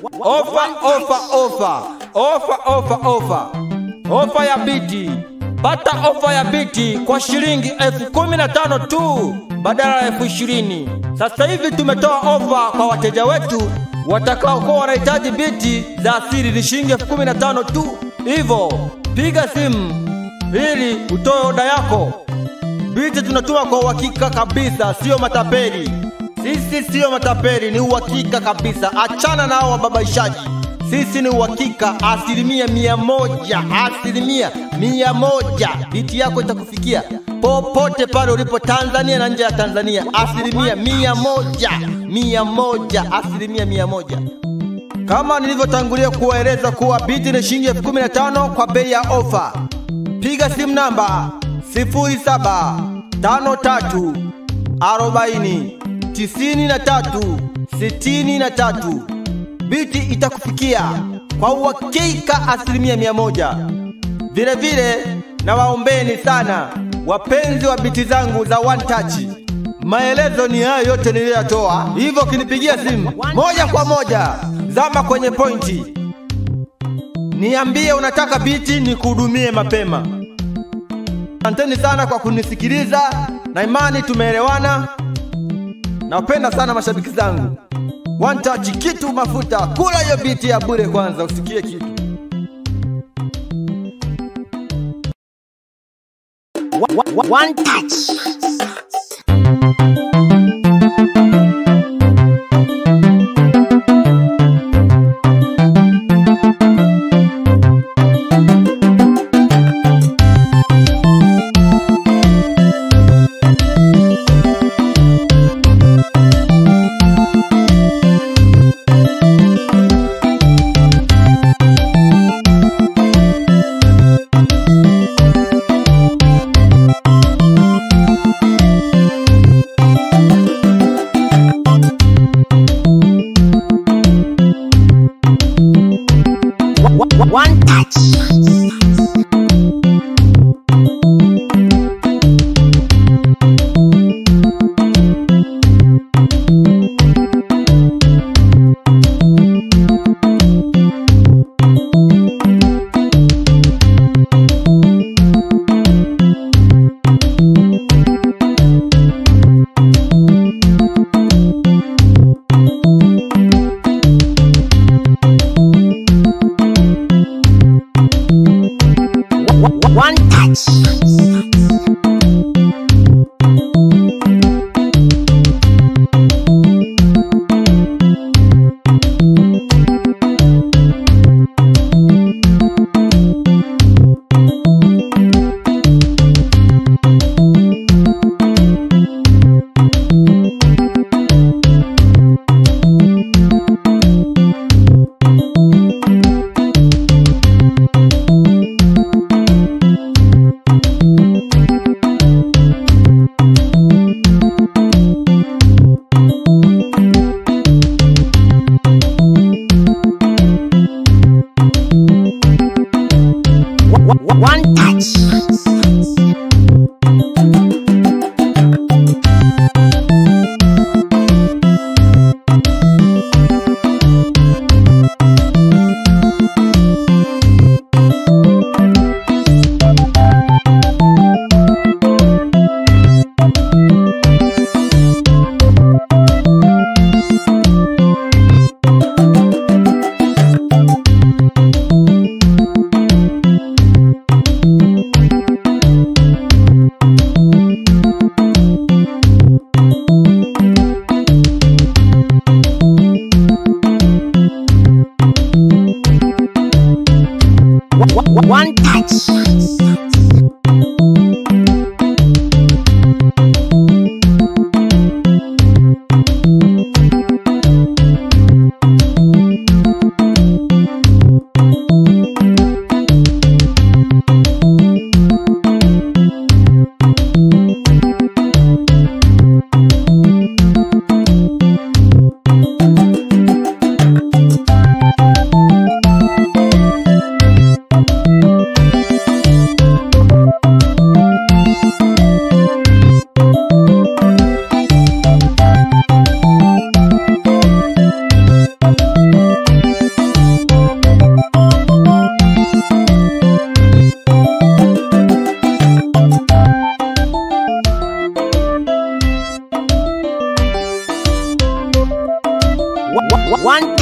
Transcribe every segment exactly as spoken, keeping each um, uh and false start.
Ofa, ofa, ofa. Ofa, ofa, ofa. Ofa ya BITI. Pata ofa ya BITI kwa shilingi elfu kumi na tano tu badala ya elfu ishirini. Sasa hivi tumetoa ofa kwa wateja wetu watakao kuwa wanahitaji BITI za asili ni shilingi elfu kumi na tano tu. Hivyo piga simu ili utoe oda yako. BITI tunatuma kwa uhakika kabisa, sio matapeli. Sisi sio matapeli, ni uhakika kabisa. Achana nao wababaishaji. Sisi ni uhakika asilimia mia moja, asilimia mia moja. BITI yako itakufikia popote pale ulipo, Tanzania na nje ya Tanzania. Asilimia mia moja, mia moja, asilimia mia moja. Kama nilivyotangulia kuwaeleza kuwa BITI ni shilingi elfu kumi na tano kwa bei ya ofa. Piga simu namba sifuri saba tano tatu arobaini tisini na tatu sitini na tatu. BITI itakufikia kwa uhakika asilimia mia moja. Vile vile na waombeni sana wapenzi wa BITI zangu za one touch. Maelezo ni hayo yote niliyotoa. Hivyo kinipigia simu moja kwa moja, zama kwenye pointi, niambie unataka BITI nikuhudumie mapema. Asanteni sana kwa kunisikiliza, na imani tumeelewana. Napenda sana mashabiki zangu. One touch kitu mafuta, kula hiyo BITI ya bure kwanza usikie kitu. One touch. One touch. One touch. One touch. One touch.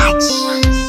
touch.